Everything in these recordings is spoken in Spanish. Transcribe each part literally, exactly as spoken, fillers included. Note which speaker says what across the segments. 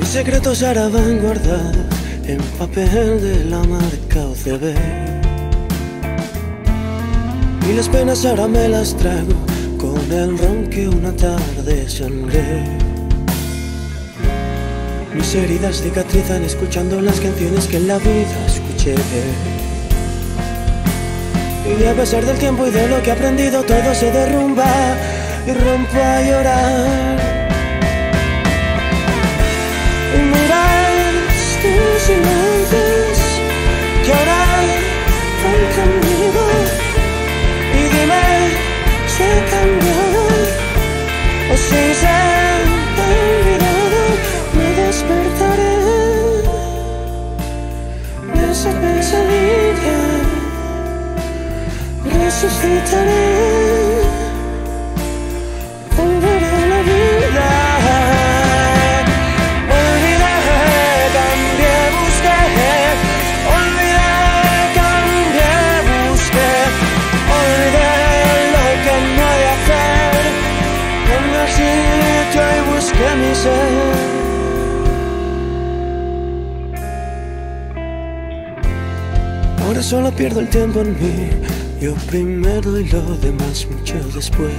Speaker 1: secretos ahora van guardados en papel de la marca U C B. Y las penas ahora me las trago con el ron que una tarde sangré. Mis heridas cicatrizan escuchando las canciones que en la vida escuché. Y a pesar del tiempo y de lo que he aprendido, todo se derrumba y rompo a llorar. Y miras tus silencios que ahora van conmigo. Y dime si he cambiado o si se ha olvidado. Me despertaré de esa pesadilla, resucitaré, volveré a la vida. Mi ser. Ahora solo pierdo el tiempo en mí, yo primero y lo demás mucho después.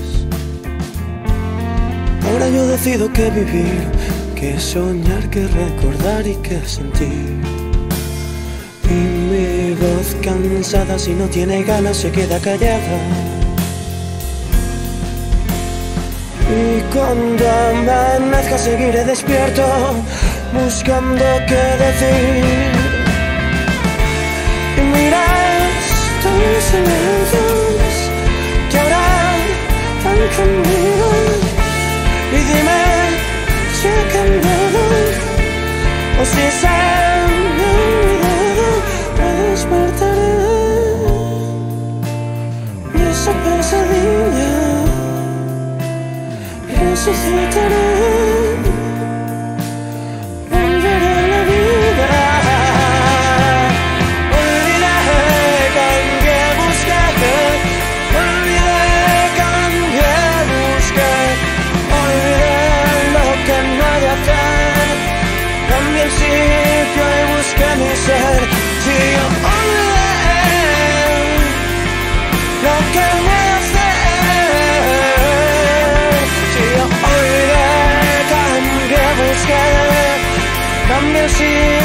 Speaker 1: Ahora yo decido qué vivir, qué soñar, qué recordar y qué sentir. Y mi voz cansada, si no tiene ganas, se queda callada. Y cuando amanezca seguiré despierto, buscando qué decir. Y miras tus silencios que ahora van conmigo. Y dime si he cambiado o si se me ha olvidado. Me despertaré de esa pesadilla, resucitaré, volveré a la vida. Olvidé, cambié, busqué. Olvidé, cambié, busqué. Olvidé lo que no he de hacer. Cambié el sitio y busqué mi ser. Si yo olvidé lo que no he de hacer. Olvidé, cambié, busqué, cambié el sitio.